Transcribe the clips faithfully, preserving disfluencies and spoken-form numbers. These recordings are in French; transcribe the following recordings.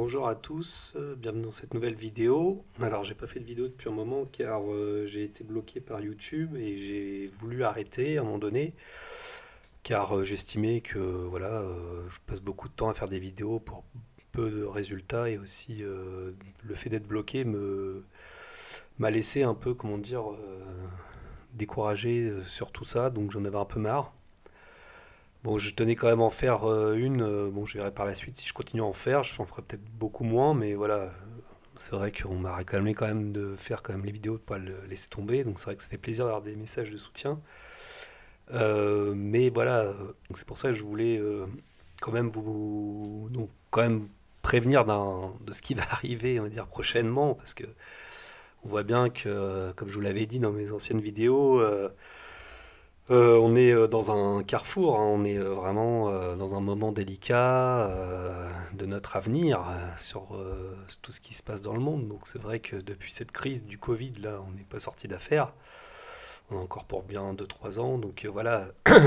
bonjour à tous, euh, bienvenue dans cette nouvelle vidéo. Alors j'ai pas fait de vidéo depuis un moment car euh, j'ai été bloqué par YouTube et j'ai voulu arrêter à un moment donné car euh, j'estimais que voilà, euh, je passe beaucoup de temps à faire des vidéos pour peu de résultats et aussi euh, le fait d'être bloqué me m'a laissé un peu, comment dire, euh, découragé euh, sur tout ça, donc j'en avais un peu marre. Bon, je tenais quand même à en faire euh, une. euh, Bon, je verrai par la suite si je continue à en faire. Je en ferai peut-être beaucoup moins, mais voilà. C'est vrai qu'on m'a réclamé quand même de faire quand même les vidéos, de pas le laisser tomber. Donc c'est vrai que ça fait plaisir d'avoir des messages de soutien. Euh, mais voilà, euh, donc c'est pour ça que je voulais euh, quand même vous, donc quand même prévenir d'un, de ce qui va arriver, on va dire prochainement, parce que on voit bien que, comme je vous l'avais dit dans mes anciennes vidéos. euh, Euh, on est euh, dans un carrefour, hein, on est euh, vraiment euh, dans un moment délicat euh, de notre avenir euh, sur euh, tout ce qui se passe dans le monde. Donc c'est vrai que depuis cette crise du Covid, là, on n'est pas sorti d'affaire. On est encore pour bien deux trois ans. Donc euh, voilà,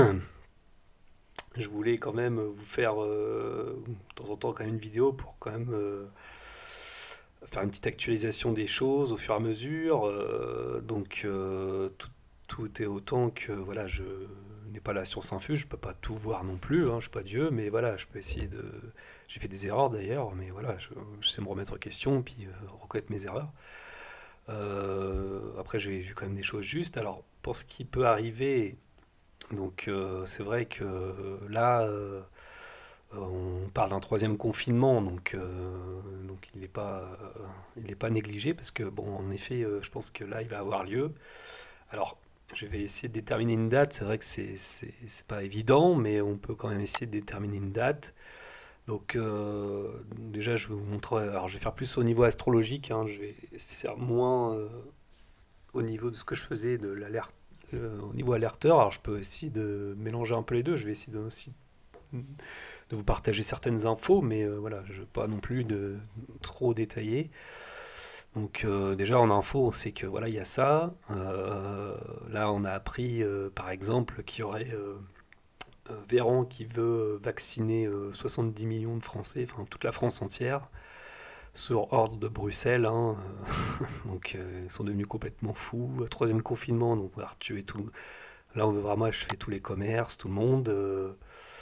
je voulais quand même vous faire euh, de temps en temps quand même une vidéo pour quand même euh, faire une petite actualisation des choses au fur et à mesure. Euh, donc euh, tout, tout est autant que voilà, je n'ai pas la science infuse, je peux pas tout voir non plus, hein, je suis pas Dieu, mais voilà, je peux essayer de. J'ai fait des erreurs d'ailleurs, mais voilà, je, je sais me remettre en question, puis euh, reconnaître mes erreurs. Euh, après, j'ai vu quand même des choses justes. Alors, pour ce qui peut arriver, donc euh, c'est vrai que euh, là, euh, on parle d'un troisième confinement, donc, euh, donc il n'est pas, euh, il n'est pas négligé, parce que, bon, en effet, euh, je pense que là, il va avoir lieu. Alors, je vais essayer de déterminer une date. C'est vrai que c'est c'est c'est pas évident, mais on peut quand même essayer de déterminer une date. Donc, euh, déjà, je vais vous montrer. Alors, je vais faire plus au niveau astrologique, hein, je vais faire moins euh, au niveau de ce que je faisais, de l'alerte, euh, au niveau alerteur. Alors, je peux essayer de mélanger un peu les deux. Je vais essayer de, aussi de vous partager certaines infos, mais euh, voilà, je ne veux pas non plus de trop détailler. Donc euh, déjà en info, on sait que voilà, il y a ça. Euh, là, on a appris, euh, par exemple, qu'il y aurait euh, euh, Véran qui veut vacciner euh, soixante-dix millions de Français, enfin toute la France entière, sur ordre de Bruxelles, hein. Donc euh, ils sont devenus complètement fous. Troisième confinement, donc on va tuer tout. Là, on veut vraiment achever tous les commerces, tout le monde. euh.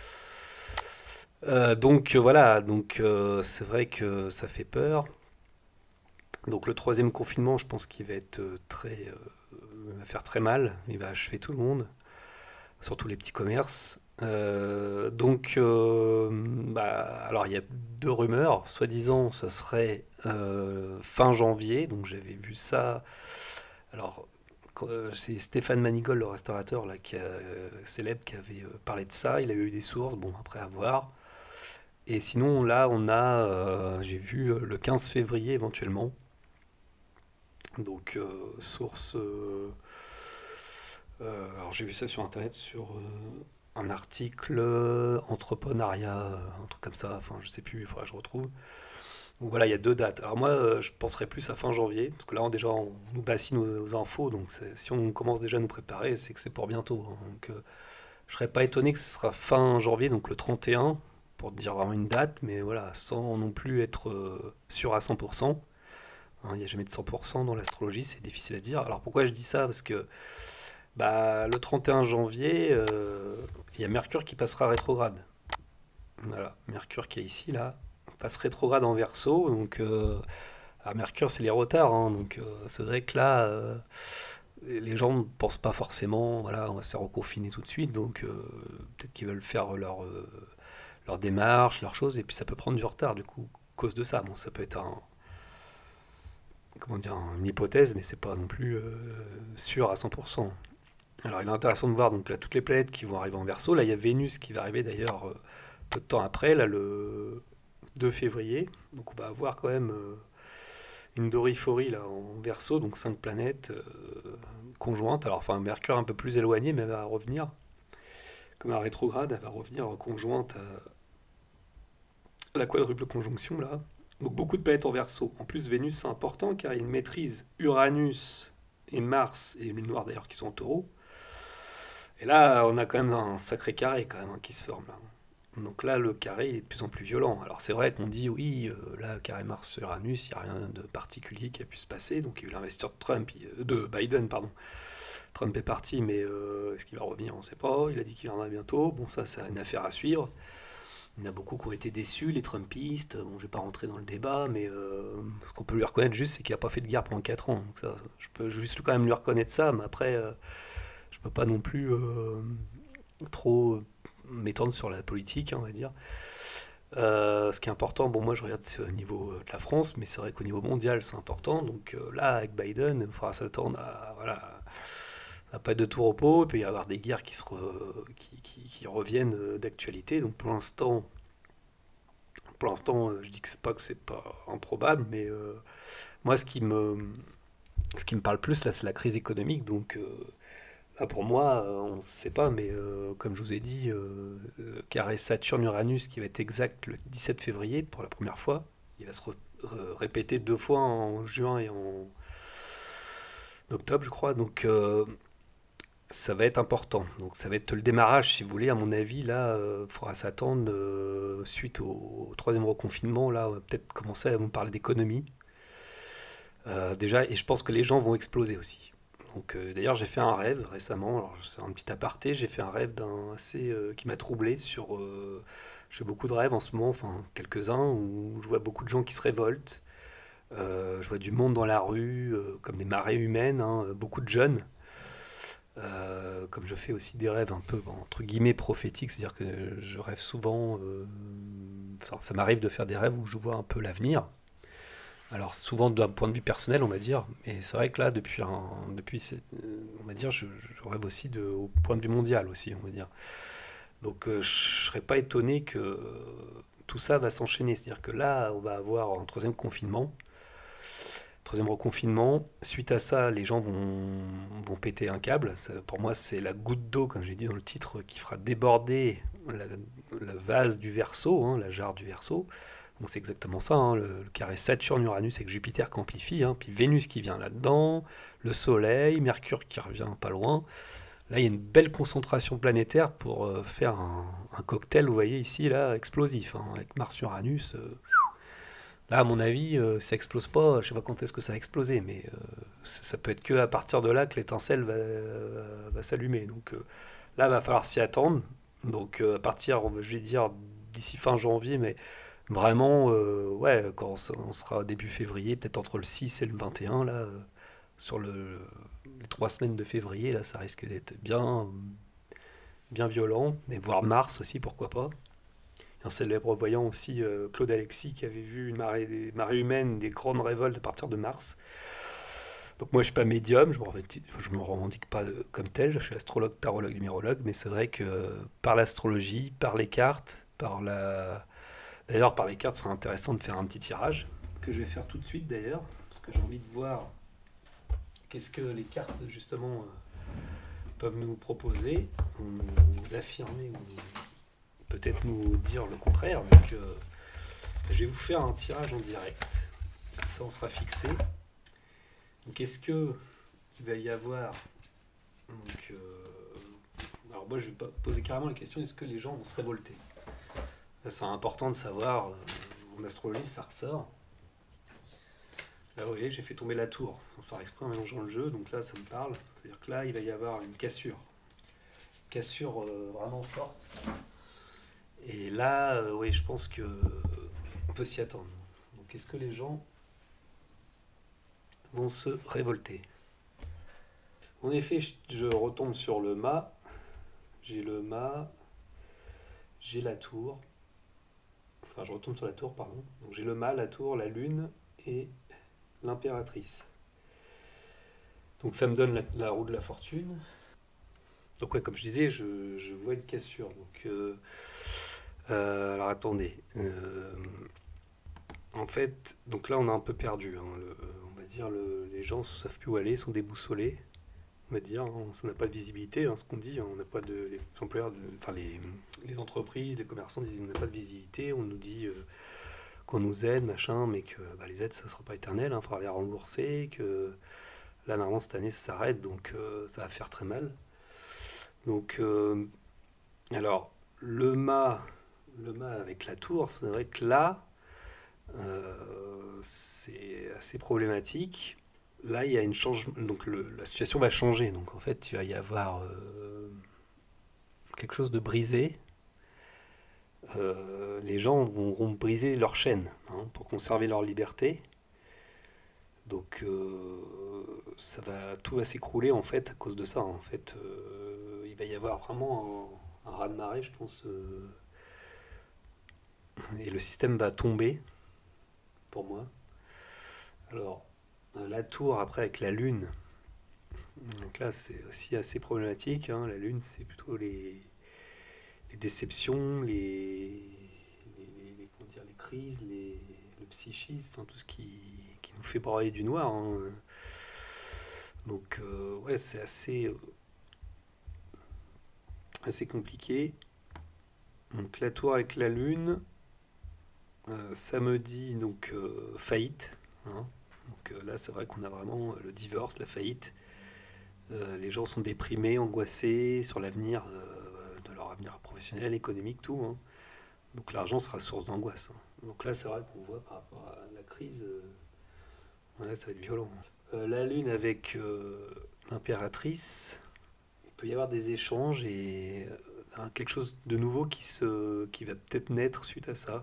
Euh, donc euh, voilà, donc euh, c'est vrai que ça fait peur. Donc le troisième confinement, je pense qu'il va être euh, très, euh, va faire très mal. Il va achever tout le monde, surtout les petits commerces. Euh, donc, euh, bah, alors il y a deux rumeurs. Soi-disant, ce serait euh, fin janvier. Donc j'avais vu ça. Alors euh, c'est Stéphane Manigol, le restaurateur là, qui a, euh, célèbre, qui avait euh, parlé de ça. Il a eu des sources. Bon, après à voir. Et sinon, là, on a, euh, j'ai vu euh, le quinze février éventuellement. Donc, euh, source. euh, euh, alors, j'ai vu ça sur internet, sur euh, un article euh, entrepreneuriat, euh, un truc comme ça. Enfin, je sais plus, il faudra que je retrouve. Donc, voilà, il y a deux dates. Alors, moi, euh, je penserais plus à fin janvier, parce que là, on, déjà, on nous bassine aux, aux infos. Donc, c'est- si on commence déjà à nous préparer, c'est que c'est pour bientôt, hein. Donc, euh, je serais pas étonné que ce sera fin janvier, donc le trente et un, pour dire vraiment une date, mais voilà, sans non plus être euh, sûr à cent pour cent. Hein, il n'y a jamais de cent pour cent dans l'astrologie, c'est difficile à dire. Alors pourquoi je dis ça? Parce que bah, le trente et un janvier, euh, il y a Mercure qui passera rétrograde. Voilà, Mercure qui est ici, là, passe rétrograde en Verseau. Donc, euh, alors Mercure, c'est les retards, hein, donc euh, c'est vrai que là, euh, les gens ne pensent pas forcément, voilà, on va se faire reconfiner tout de suite. Donc, euh, peut-être qu'ils veulent faire leur, euh, leur démarche, leurs choses, et puis ça peut prendre du retard, du coup, à cause de ça. Bon, ça peut être un, comment dire, une hypothèse, mais c'est pas non plus euh, sûr à cent pour cent. Alors il est intéressant de voir donc là toutes les planètes qui vont arriver en Verseau. Là il y a Vénus qui va arriver d'ailleurs euh, peu de temps après, là le deux février. Donc on va avoir quand même euh, une doriphorie là en Verseau, donc cinq planètes euh, conjointes. Alors enfin Mercure un peu plus éloigné, mais elle va revenir comme un rétrograde, elle va revenir conjointe à la quadruple conjonction là. Donc beaucoup de planètes en Verseau. En plus Vénus c'est important car il maîtrise Uranus et Mars et Lune Noire d'ailleurs qui sont en taureau. Et là, on a quand même un sacré carré quand même hein, qui se forme là. Donc là, le carré il est de plus en plus violent. Alors c'est vrai qu'on dit oui, euh, là, carré Mars-Uranus, il n'y a rien de particulier qui a pu se passer. Donc il y a eu l'investiture de Trump, il- euh, de Biden, pardon. Trump est parti, mais euh, est-ce qu'il va revenir? On ne sait pas. Il a dit qu'il viendra bientôt. Bon, ça, c'est une affaire à suivre. Il y en a beaucoup qui ont été déçus, les Trumpistes. Bon, je ne vais pas rentrer dans le débat, mais euh, ce qu'on peut lui reconnaître juste, c'est qu'il n'a pas fait de guerre pendant quatre ans. Donc ça, je peux juste quand même lui reconnaître ça, mais après, euh, je ne peux pas non plus euh, trop m'étendre sur la politique, hein, on va dire. Euh, ce qui est important, bon, moi je regarde c'est au niveau de la France, mais c'est vrai qu'au niveau mondial c'est important. Donc euh, là, avec Biden, il faudra s'attendre à, voilà, à pas de tout repos. Il peut y avoir des guerres qui, se re- qui, qui- qui reviennent euh, d'actualité. Donc pour l'instant, pour l'instant, euh, je dis que c'est pas que c'est pas improbable, mais euh, moi ce qui me, ce qui me parle plus là, c'est la crise économique. Donc euh, ah, pour moi, euh, on ne sait pas, mais euh, comme je vous ai dit, euh, euh, carré Saturne-Uranus qui va être exact le dix-sept février pour la première fois. Il va se re- re- répéter deux fois en juin et en octobre, je crois. Donc euh, ça va être important. Donc ça va être le démarrage, si vous voulez. À mon avis, là, il faudra s'attendre euh, suite au, au troisième reconfinement. Là, on va peut-être commencer à nous parler d'économie. Euh, déjà, et je pense que les gens vont exploser aussi. Donc, euh, d'ailleurs, j'ai fait un rêve récemment. Alors, c'est un petit aparté. J'ai fait un rêve d'un assez euh, qui m'a troublé sur. Euh, je fais beaucoup de rêves en ce moment, enfin quelques-uns où je vois beaucoup de gens qui se révoltent. Euh, je vois du monde dans la rue, euh, comme des marées humaines, hein, beaucoup de jeunes. Euh, comme je fais aussi des rêves un peu bon, entre guillemets prophétiques, c'est-à-dire que je rêve souvent. Euh, ça, ça m'arrive de faire des rêves où je vois un peu l'avenir. Alors souvent d'un point de vue personnel, on va dire, mais c'est vrai que là, depuis, un, depuis cette- euh, on va dire, je, je rêve aussi de, au point de vue mondial aussi, on va dire. Donc euh, je serais pas étonné que euh, tout ça va s'enchaîner. C'est-à-dire que là, on va avoir un troisième confinement, troisième reconfinement. Suite à ça, les gens vont, vont péter un câble. Ça, pour moi, c'est la goutte d'eau, comme j'ai dit dans le titre, qui fera déborder la- le vase du Verseau, hein, la jarre du Verseau. Donc c'est exactement ça, hein, le, le carré Saturne-Uranus avec Jupiter qui amplifie, hein, puis Vénus qui vient là-dedans, le Soleil, Mercure qui revient pas loin. Là, il y a une belle concentration planétaire pour euh, faire un, un cocktail, vous voyez ici, là, explosif, hein, avec Mars-Uranus. Euh, là, à mon avis, euh, ça explose pas, je sais pas quand est-ce que ça va exploser, mais euh, ça, ça peut être que à partir de là que l'étincelle va, va, va s'allumer. Donc euh, là, il va falloir s'y attendre. Donc euh, à partir, je vais dire, d'ici fin janvier, mais vraiment, euh, ouais, quand on sera début février, peut-être entre le six et le vingt et un, là, euh, sur le, les trois semaines de février, là, ça risque d'être bien, bien violent, et voire mars aussi, pourquoi pas. Un célèbre voyant aussi, euh, Claude Alexis, qui avait vu une marée, des marées humaines, des grandes révoltes à partir de mars. Donc moi, je suis pas médium, je me revendique, je me revendique pas de- comme tel, je suis astrologue, tarologue, numérologue, mais c'est vrai que euh, par l'astrologie, par les cartes, par la, d'ailleurs, par les cartes, ce serait intéressant de faire un petit tirage, que je vais faire tout de suite d'ailleurs, parce que j'ai envie de voir qu'est-ce que les cartes, justement, euh, peuvent nous proposer, ou nous affirmer, ou peut-être nous dire le contraire. Donc, euh, je vais vous faire un tirage en direct, comme ça on sera fixé. Donc, est-ce que il va y avoir... Donc, euh, alors moi, je vais poser carrément la question, est-ce que les gens vont se révolter? Là, c'est important de savoir, euh, en astrologie, ça ressort. Là, vous voyez, j'ai fait tomber la tour, sans faire exprès en mélangeant le jeu, donc là, ça me parle. C'est-à-dire que là, il va y avoir une cassure. Cassure euh, vraiment forte. Et là, euh, oui, je pense que on peut s'y attendre. Donc, est-ce que les gens vont se révolter? En effet, je, je retombe sur le mât. J'ai le mât. J'ai la tour. Enfin, je retombe sur la tour, pardon. Donc, j'ai le mât, la tour, la lune et l'impératrice. Donc, ça me donne la, la roue de la fortune. Donc ouais, comme je disais, je, je vois une cassure. Donc, euh, euh, alors attendez. Euh, en fait, donc là on a un peu perdu, hein, le- on va dire le- les gens ne savent plus où aller, sont déboussolés. On va dire, hein, on n'a pas de visibilité, hein, ce qu'on dit, hein, on n'a pas de, les employeurs, de- enfin les, les entreprises, les commerçants disent on n'a pas de visibilité, on nous dit euh, qu'on nous aide, machin, mais que bah, les aides ça ne sera pas éternel, il hein, faudra les rembourser, que là normalement cette année ça s'arrête, donc euh, ça va faire très mal. Donc euh, alors, le mât, le mal avec la tour, c'est vrai que là, euh, c'est assez problématique. Là, il y a une change, donc le- la situation va changer. Donc en fait, il va y avoir euh, quelque chose de brisé. Euh, les gens vont, vont briser leur chaîne hein, pour conserver leur liberté. Donc euh, ça va, tout va s'écrouler en fait à cause de ça. En fait, Euh, il va y avoir vraiment un, un raz-de-marée, je pense, euh, et le système va tomber pour moi. Alors euh, la tour après avec la lune, donc là c'est aussi assez problématique. Hein. La lune, c'est plutôt les, les déceptions, les, les, les- les- comment dire, les crises, les, le psychisme, enfin tout ce qui, qui nous fait brailler du noir. Hein. Donc euh, ouais, c'est assez, euh, assez compliqué. Donc la tour avec la lune, euh, ça me dit donc euh, faillite. Hein. Donc euh, là, c'est vrai qu'on a vraiment euh, le divorce, la faillite. Euh, les gens sont déprimés, angoissés sur l'avenir, euh, de leur avenir professionnel, économique, tout. Hein. Donc l'argent sera source d'angoisse. Hein. Donc là, c'est vrai qu'on voit par rapport à la crise, euh, ouais, ça va être violent. Euh, la lune avec euh, l'impératrice, il peut y avoir des échanges et euh, quelque chose de nouveau qui, se, qui va peut-être naître suite à ça.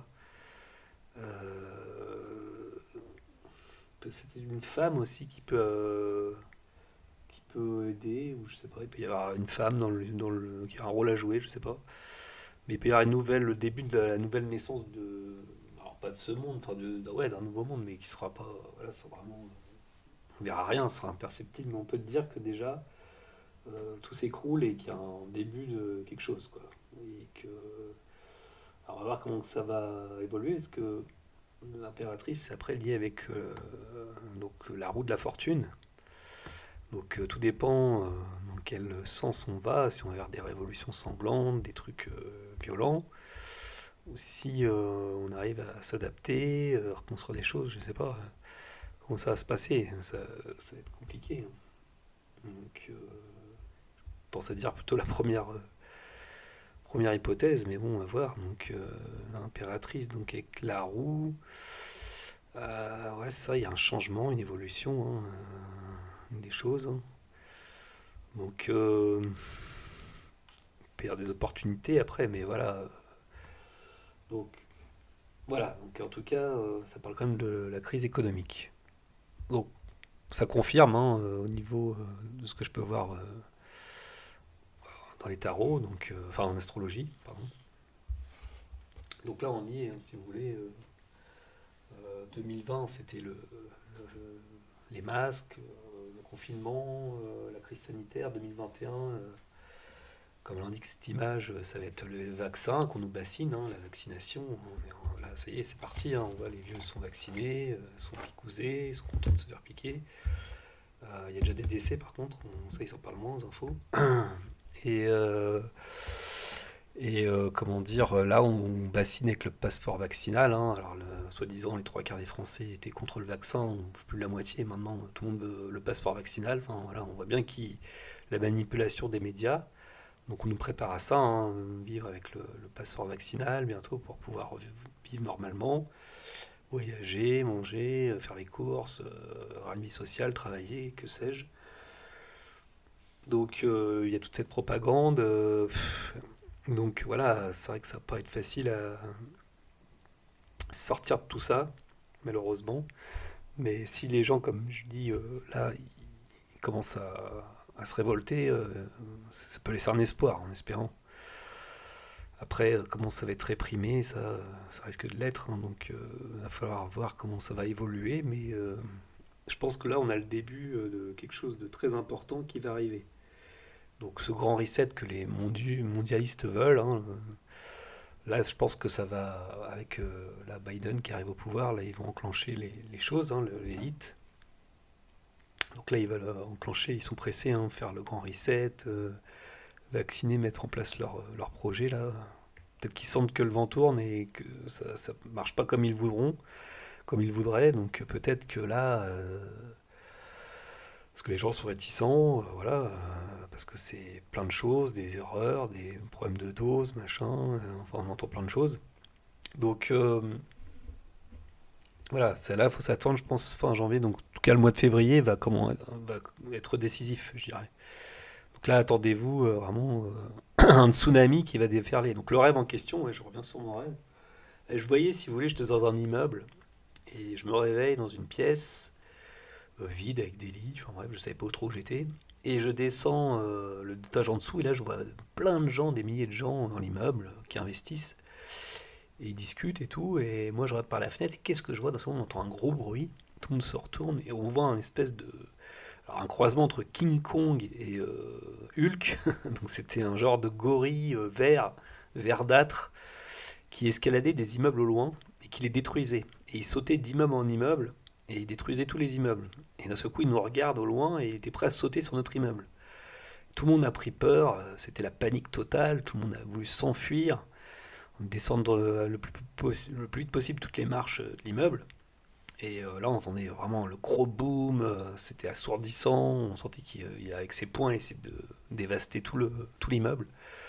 Euh, c'est une femme aussi qui peut, euh, qui peut aider, ou je sais pas, il peut y avoir une femme dans le, dans le, qui a un rôle à jouer, je sais pas. Mais il peut y avoir une nouvelle, le début de la, la nouvelle naissance de. Alors pas de ce monde, enfin de, de- ouais, d'un nouveau monde, mais qui sera pas. Voilà, c'est vraiment. On verra rien, ce sera imperceptible, mais on peut te dire que déjà, euh, tout s'écroule et qu'il y a un début de quelque chose, quoi. Et que. Alors on va voir comment ça va évoluer. Est-ce que l'impératrice, c'est après lié avec euh, donc, la roue de la fortune. Donc euh, tout dépend euh, dans quel sens on va, si on va vers des révolutions sanglantes, des trucs euh, violents, ou si euh, on arrive à s'adapter, euh, à reconstruire des choses, je sais pas euh, comment ça va se passer, ça, ça va être compliqué. Hein. Donc euh, je pense à dire plutôt la première, euh, première hypothèse, mais bon, on va voir. Donc euh, l'impératrice, donc avec la roue, euh, ouais, ça, il y a un changement, une évolution, hein, euh, des choses. Hein. Donc, euh, il peut y avoir des opportunités après, mais voilà. Donc, voilà. Donc, en tout cas, euh, ça parle quand même de la crise économique. Donc, ça confirme hein, euh, au niveau euh, de ce que je peux voir euh, dans les tarots, donc, euh, enfin en astrologie, pardon. Donc là, on y est, hein, si vous voulez. Euh, euh, deux mille vingt, c'était le, le- les masques, euh, le confinement, euh, la crise sanitaire. deux mille vingt et un, euh, comme l'indique cette image, ça va être le vaccin qu'on nous bassine, hein, la vaccination. On est en- là, ça y est, c'est parti. Hein, on voit les vieux sont vaccinés, euh, sont picousés, sont contents de se faire piquer. Euh, Il y a déjà des décès par contre, on, ça ils en parlent moins aux infos. Et, euh, et euh, comment dire, là on bassine avec le passeport vaccinal. Hein, alors le- soi-disant les trois quarts des Français étaient contre le vaccin, plus de la moitié maintenant, tout le monde veut le passeport vaccinal. Enfin voilà, on voit bien qui la manipulation des médias. Donc on nous prépare à ça, hein, vivre avec le, le passeport vaccinal bientôt pour pouvoir vivre normalement, voyager, manger, euh, faire les courses, euh, avoir une vie sociale, travailler, que sais-je. Donc euh, il y a toute cette propagande. Euh, pff, donc voilà, c'est vrai que ça va pas être facile à sortir de tout ça, malheureusement. Mais si les gens, comme je dis, euh, là, ils commencent à, à se révolter, euh, ça peut laisser un espoir en espérant. Après, euh, comment ça va être réprimé, ça, ça risque de l'être, hein, donc euh, il va falloir voir comment ça va évoluer, mais euh, je pense que là, on a le début euh, de quelque chose de très important qui va arriver. Donc ce grand reset que les mondu- mondialistes veulent, hein, euh, là, je pense que ça va, avec euh, la Biden qui arrive au pouvoir, là, ils vont enclencher les, les choses, hein, le- l'élite. Donc là, ils veulent euh, enclencher, ils sont pressés, hein, faire le grand reset, euh, vacciner, mettre en place leur, leur projet, là. Peut-être qu'ils sentent que le vent tourne et que ça ne marche pas comme ils voudront, comme ils voudraient. Donc peut-être que là, euh, Parce que les gens sont réticents, euh, voilà, euh, parce que c'est plein de choses, des erreurs, des problèmes de dose, machin, euh, enfin on entend plein de choses. Donc euh, voilà, celle-là, il faut s'attendre, je pense, fin janvier. Donc en tout cas, le mois de février va, comment, va être décisif, je dirais. Donc là, attendez-vous euh, vraiment euh, un tsunami qui va déferler. Donc le rêve en question, ouais, je reviens sur mon rêve. Et je voyais, si vous voulez, j'étais dans un immeuble et je me réveille dans une pièce euh, vide avec des lits. Enfin bref, je savais pas trop où j'étais. Et je descends euh, le étage en dessous et là, je vois plein de gens, des milliers de gens dans l'immeuble qui investissent. Et ils discutent et tout. Et moi, je regarde par la fenêtre et qu'est-ce que je vois? Dans ce moment, on entend un gros bruit. Tout le monde se retourne et on voit un espèce de, alors, un croisement entre King Kong et euh, Hulk. Donc c'était un genre de gorille euh, vert, verdâtre, qui escaladait des immeubles au loin et qui les détruisait. Et il sautait d'immeuble en immeuble et il détruisait tous les immeubles. Et d'un seul coup, il nous regarde au loin et il était prêt à sauter sur notre immeuble. Tout le monde a pris peur, euh, c'était la panique totale, tout le monde a voulu s'enfuir, descendre euh, le plus, possi- le plus vite possible toutes les marches euh, de l'immeuble. Et euh, là, on entendait vraiment le gros boom, euh, c'était assourdissant, on sentait qu'il euh, avec ses poings, il essayait de dévaster tout le, tout l'immeuble.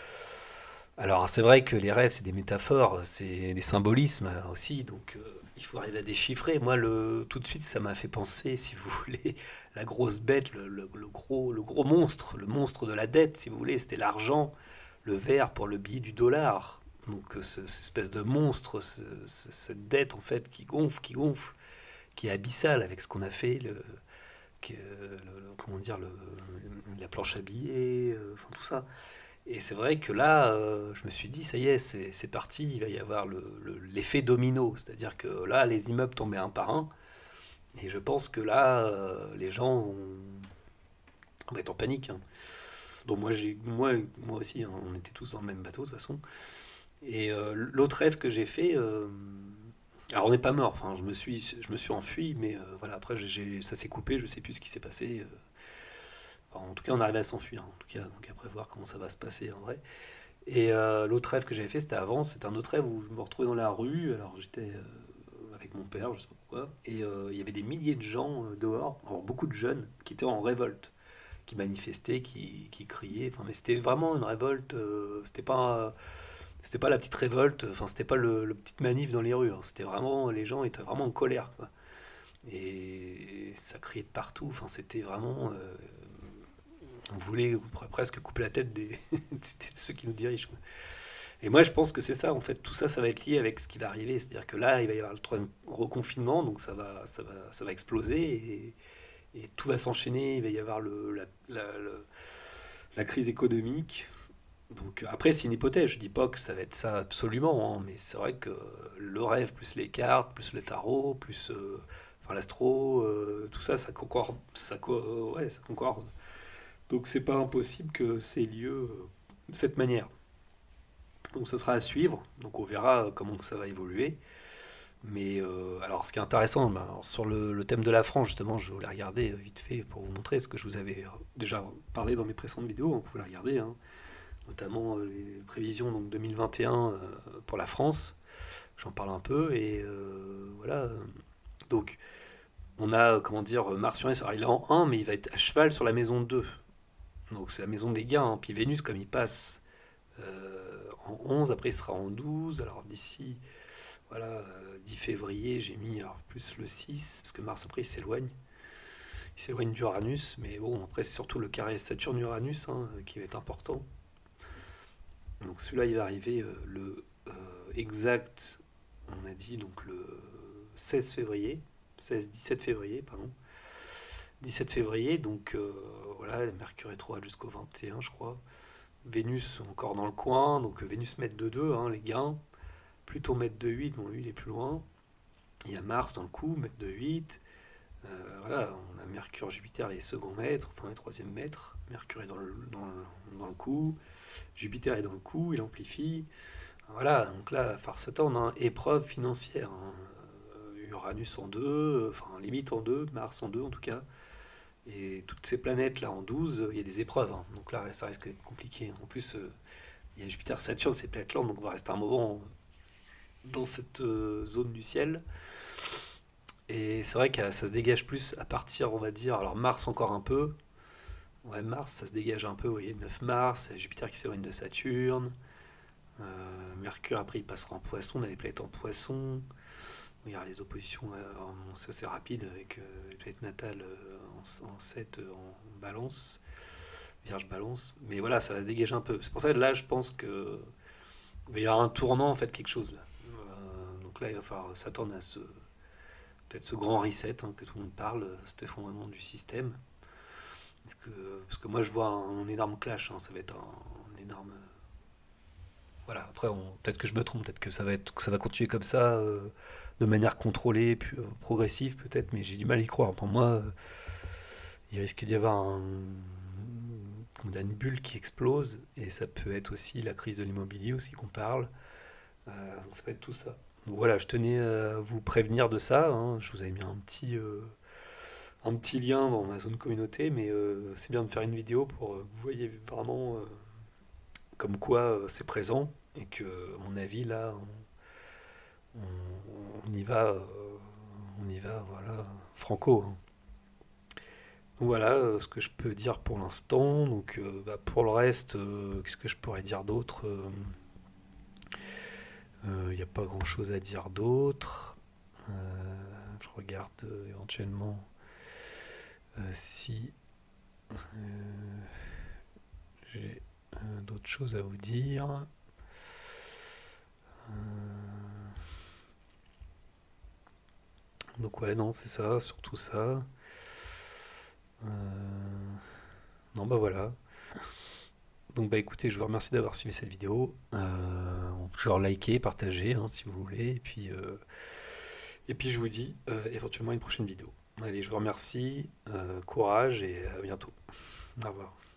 Alors, c'est vrai que les rêves, c'est des métaphores, c'est des symbolismes euh, aussi, donc euh, il faut arriver à déchiffrer. Moi, le, tout de suite, ça m'a fait penser, si vous voulez, la grosse bête, le, le- le gros, le gros monstre, le monstre de la dette, si vous voulez, c'était l'argent, le vert pour le billet du dollar. Donc, euh, ce- cette espèce de monstre, ce- ce- cette dette, en fait, qui gonfle, qui gonfle, qui est abyssale avec ce qu'on a fait, le, que- le- le- comment dire, le, la planche à billets, euh, enfin tout ça. Et c'est vrai que là, euh, je me suis dit, ça y est, c'est c'est parti, il va y avoir le- le- l'effet domino. C'est-à-dire que là, les immeubles tombaient un par un. Et je pense que là, euh, les gens vont, vont être en panique, hein. Donc moi, j'ai, moi, moi aussi, hein, on était tous dans le même bateau de toute façon. Et euh, l'autre rêve que j'ai fait, euh, alors on n'est pas mort, enfin je me suis, je me suis enfui, mais euh, voilà, après j'ai- j'ai- ça s'est coupé, je sais plus ce qui s'est passé. euh. Enfin, en tout cas, on arrivait à s'enfuir, hein, en tout cas, donc après voir comment ça va se passer en vrai. Et euh, l'autre rêve que j'avais fait, c'était avant, c'était un autre rêve où je me retrouvais dans la rue, alors j'étais euh, avec mon père, je sais pas pourquoi, et euh, il y avait des milliers de gens euh, dehors, alors beaucoup de jeunes, qui étaient en révolte, qui manifestaient, qui, qui criaient, enfin mais c'était vraiment une révolte, euh, c'était pas... C'était pas la petite révolte, enfin c'était pas le, le petite manif dans les rues, hein, c'était vraiment, les gens étaient vraiment en colère, quoi. Et ça criait de partout, enfin c'était vraiment, euh, on voulait presque couper la tête des, de ceux qui nous dirigent, quoi. Et moi je pense que c'est ça, en fait, tout ça, ça va être lié avec ce qui va arriver, c'est-à-dire que là, il va y avoir le troisième reconfinement, donc ça va, ça va, ça va exploser, et, et tout va s'enchaîner, il va y avoir le, la, la, le- la crise économique. Donc après, c'est une hypothèse, je dis pas que ça va être ça absolument, hein, mais c'est vrai que le rêve, plus les cartes, plus le tarot, plus euh, enfin, l'astro, euh, tout ça, ça concorde, ça, co- ouais, ça concorde. Donc c'est pas impossible que c'est lieu euh, de cette manière. Donc ça sera à suivre, donc on verra euh, comment ça va évoluer. Mais euh, alors ce qui est intéressant, ben, alors, sur le, le thème de la France, justement, je voulais regarder euh, vite fait pour vous montrer ce que je vous avais euh, déjà parlé dans mes précédentes vidéos, vous pouvez la regarder, hein, notamment euh, les prévisions donc deux mille vingt et un euh, pour la France. J'en parle un peu et euh, voilà. Donc on a euh, comment dire Mars Uranus, alors il est en un mais il va être à cheval sur la maison deux. Donc c'est la maison des gains, hein. Puis Vénus comme il passe euh, en onze, après il sera en douze. Alors d'ici voilà euh, dix février, j'ai mis alors plus le six parce que Mars après il s'éloigne. Il s'éloigne d'Uranus, mais bon après c'est surtout le carré Saturne-Uranus, hein, qui va être important. Donc celui-là, il va arriver euh, le euh, exact, on a dit, donc le seize février, seize dix-sept février, pardon. dix-sept février, donc euh, voilà, Mercure rétrograde jusqu'au vingt et un, je crois. Vénus encore dans le coin, donc Vénus mètre de deux, hein, les gains. Pluton mètre de huit, bon lui il est plus loin. Il y a Mars dans le coup, mètre de huit. Euh, voilà, on a Mercure, Jupiter les seconds mètres, enfin les troisième mètres. Mercure est dans le, dans le, dans le coup. Jupiter est dans le coup, il amplifie. Voilà, donc là, phare Satan, on a une épreuve financière, hein. Euh, Uranus en deux, enfin limite en deux, Mars en deux en tout cas. Et toutes ces planètes là en douze, il y a des épreuves, hein. Donc là, ça risque d'être compliqué. En plus, euh, il y a Jupiter, Saturne, ces planètes-là, donc on va rester un moment dans cette euh, zone du ciel. Et c'est vrai que ça se dégage plus à partir, on va dire, alors Mars encore un peu. Ouais, Mars, ça se dégage un peu, vous voyez, neuf mars, Jupiter qui s'éloigne de Saturne. Euh, Mercure, après, il passera en poisson, on a des planètes en poisson. Il y aura les oppositions, euh, bon, ça c'est rapide, avec euh, les planètes natales euh, en, en sept, euh, en balance, Vierge balance. Mais voilà, ça va se dégager un peu. C'est pour ça que là, je pense que il va y avoir un tournant, en fait, quelque chose là. Euh, donc là, il va falloir s'attendre à ce, peut-être ce grand reset hein, que tout le monde parle, cet effondrement du système. Parce que, parce que moi, je vois un, un énorme clash, hein, ça va être un, un énorme. Voilà, après, on- peut-être que je me trompe, peut-être que ça va être, que ça va continuer comme ça, euh, de manière contrôlée, puis, euh, progressive peut-être, mais j'ai du mal à y croire. Pour moi, euh, il risque d'y avoir un- comment dire, une bulle qui explose, et ça peut être aussi la crise de l'immobilier aussi qu'on parle. Euh, donc ça peut être tout ça. Donc voilà, je tenais à vous prévenir de ça, hein. Je vous avais mis un petit, euh, un petit lien dans ma zone communauté, mais euh, c'est bien de faire une vidéo pour euh, que vous voyez vraiment euh, comme quoi euh, c'est présent, et que, à mon avis, là, on, on- on y va, euh, on y va, voilà, franco, hein. Donc voilà euh, ce que je peux dire pour l'instant. Donc euh, bah, pour le reste, euh, qu'est-ce que je pourrais dire d'autre? Il n'y a pas grand-chose à dire d'autre. Euh, je regarde euh, éventuellement euh, si euh, j'ai euh, d'autres choses à vous dire. Euh, donc ouais, non, c'est ça, surtout ça. Euh, non, bah voilà. Donc bah écoutez, je vous remercie d'avoir suivi cette vidéo. Euh, on peut toujours liker, partager hein, si vous voulez. Et puis, euh, et puis je vous dis euh, éventuellement une prochaine vidéo. Allez, je vous remercie, euh, courage et à bientôt. Au revoir.